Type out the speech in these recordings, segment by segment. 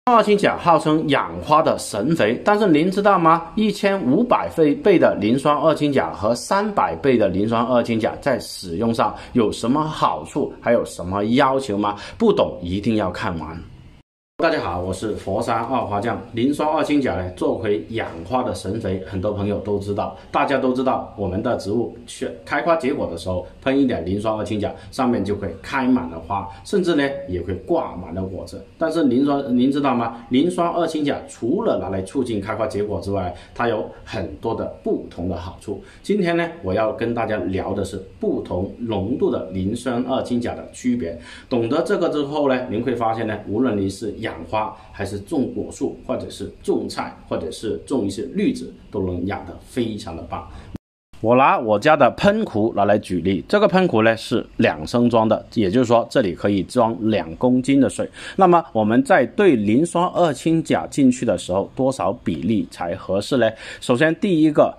二氢钾号称养花的神肥，但是您知道吗？1500倍的磷酸二氢钾和300倍的磷酸二氢钾在使用上有什么好处，还有什么要求吗？不懂一定要看完。大家好，我是佛山二花匠。磷酸二氢钾呢，作为养花的神肥，很多朋友都知道。大家都知道，我们的植物开花结果的时候，喷一点磷酸二氢钾，上面就会开满了花，甚至呢也会挂满了果子。但是您知道吗？磷酸二氢钾除了拿来促进开花结果之外，它有很多的不同的好处。今天呢，我要跟大家聊的是不同浓度的磷酸二氢钾的区别。懂得这个之后呢，您会发现呢，无论你是养花还是种果树，或者是种菜，或者是种一些绿植，都能养得非常的棒。我拿我家的喷壶拿来举例，这个喷壶呢是2升装的，也就是说这里可以装2公斤的水。那么我们在兑磷酸二氢钾进去的时候，多少比例才合适呢？首先第一个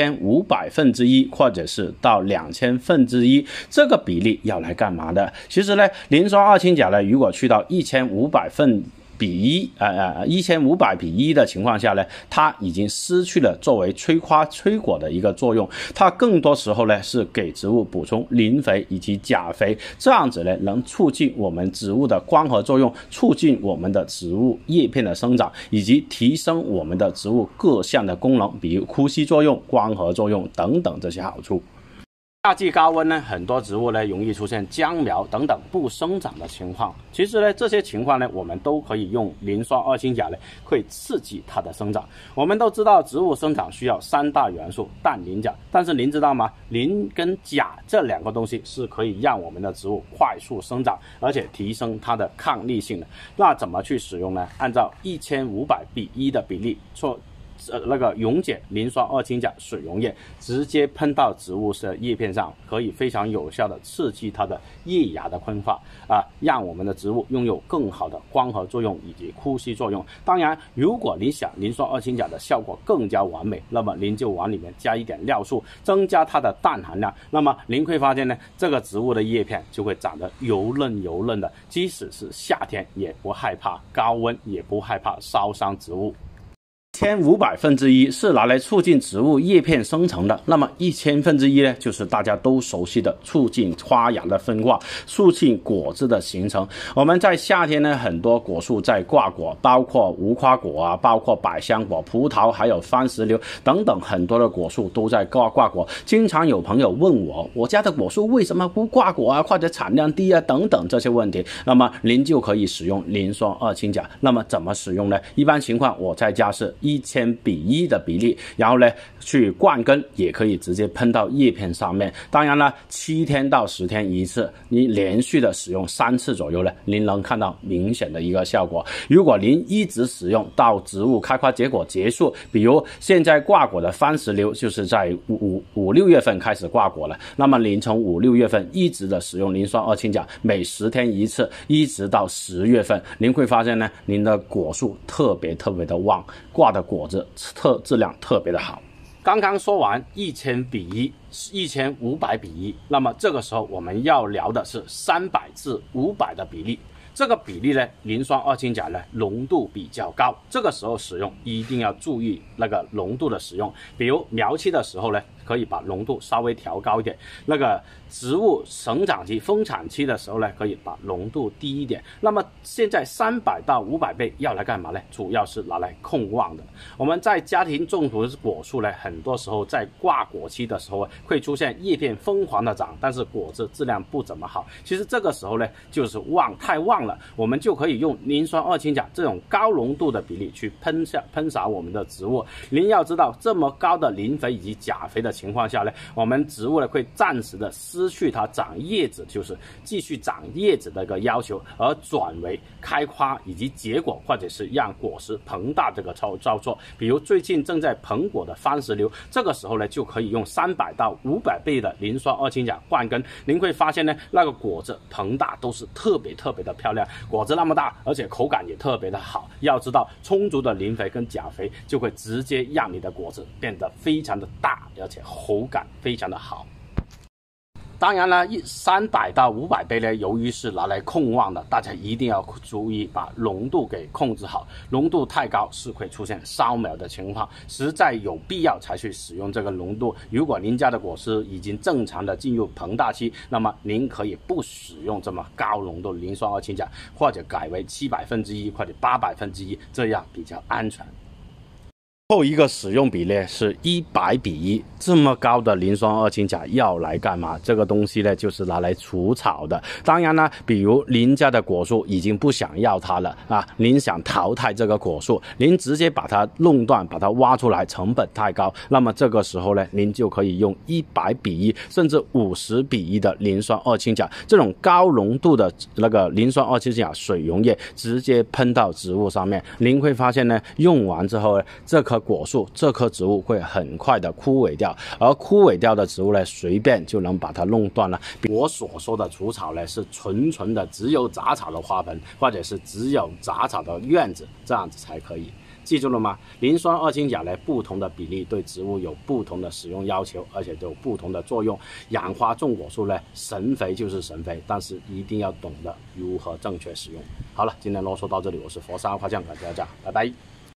1500分之一，或者是到2000分之一，这个比例要来干嘛的？其实呢，磷酸二氢钾呢，如果去到1500分比1500比1的情况下呢，它已经失去了作为催花催果的一个作用，它更多时候呢是给植物补充磷肥以及钾肥，这样子呢能促进我们植物的光合作用，促进我们的植物叶片的生长，以及提升我们的植物各项的功能，比如呼吸作用、光合作用等等这些好处。夏季高温呢，很多植物呢容易出现僵苗等等不生长的情况。其实呢，这些情况呢，我们都可以用磷酸二氢钾呢，会刺激它的生长。我们都知道，植物生长需要3大元素氮、磷、钾，但是您知道吗？磷跟钾这2个东西是可以让我们的植物快速生长，而且提升它的抗逆性的。那怎么去使用呢？按照1500比1的比例做。溶解磷酸二氢钾水溶液，直接喷到植物的叶片上，可以非常有效的刺激它的叶芽的分化让我们的植物拥有更好的光合作用以及呼吸作用。当然，如果你想磷酸二氢钾的效果更加完美，那么您就往里面加一点尿素，增加它的氮含量。那么您会发现呢，这个植物的叶片就会长得油嫩油嫩的，即使是夏天也不害怕高温，也不害怕烧伤植物。1500分之一是拿来促进植物叶片生成的，那么1000分之一呢，就是大家都熟悉的促进花芽的分化，促进果子的形成。我们在夏天呢，很多果树在挂果，包括无花果包括百香果、葡萄，还有番石榴等等，很多的果树都在挂果。经常有朋友问我家的果树为什么不挂果或者产量低等等这些问题，那么您就可以使用磷酸二氢钾。那么怎么使用呢？一般情况我在家是1000比1的比例，然后呢去灌根，也可以直接喷到叶片上面。当然了，7天到10天一次，你连续的使用3次左右呢，您能看到明显的一个效果。如果您一直使用到植物开花结果结束，比如现在挂果的番石榴就是在5、6月份开始挂果了，那么您从5、6月份一直的使用磷酸二氢钾，每10天一次，一直到10月份，您会发现呢，您的果树特别的旺，挂的果子质量特别的好。刚刚说完1000比1、1500比1，那么这个时候我们要聊的是300至500的比例。这个比例呢，磷酸二氢钾呢浓度比较高，这个时候使用一定要注意那个浓度的使用。比如苗期的时候呢，可以把浓度稍微调高一点，那个植物成长期、丰产期的时候呢，可以把浓度低一点。那么现在300到500倍要来干嘛呢？主要是拿来控旺的。我们在家庭种植果树呢，很多时候在挂果期的时候会出现叶片疯狂的长，但是果子质量不怎么好。其实这个时候呢，就是太旺了，我们就可以用磷酸二氢钾这种高浓度的比例去喷洒我们的植物。您要知道，这么高的磷肥以及钾肥的情况下呢，我们植物呢会暂时的失去它长叶子，就是继续长叶子的一个要求，而转为开花以及结果，或者是让果实膨大这个操作。比如最近正在膨果的番石榴，这个时候呢就可以用300到500倍的磷酸二氢钾灌根，您会发现呢，那个果子膨大都是特别的漂亮，果子那么大，而且口感也特别的好。要知道，充足的磷肥跟钾肥就会直接让你的果子变得非常的大，而且口感非常的好。 当然了，300到500倍呢，由于是拿来控旺的，大家一定要注意把浓度给控制好。浓度太高是会出现烧苗的情况，实在有必要才去使用这个浓度。如果您家的果实已经正常的进入膨大期，那么您可以不使用这么高浓度磷酸二氢钾，或者改为1/700或者1/800，这样比较安全。最后一个使用比例是100:1，这么高的磷酸二氢钾要来干嘛？这个东西呢，就是拿来除草的。当然呢，比如您家的果树已经不想要它了啊，您想淘汰这个果树，您直接把它弄断，把它挖出来，成本太高。那么这个时候呢，您就可以用100:1，甚至50:1的磷酸二氢钾，这种高浓度的那个磷酸二氢钾水溶液，直接喷到植物上面，您会发现呢，用完之后呢，这棵果树这棵植物会很快的枯萎掉，而枯萎掉的植物呢，随便就能把它弄断了。我所说的除草呢，是纯的只有杂草的花盆，或者是只有杂草的院子，这样子才可以。记住了吗？磷酸二氢钾呢，不同的比例对植物有不同的使用要求，而且都有不同的作用。养花种果树呢，神肥就是神肥，但是一定要懂得如何正确使用。好了，今天啰嗦到这里，我是佛山花匠，感谢大家，拜拜。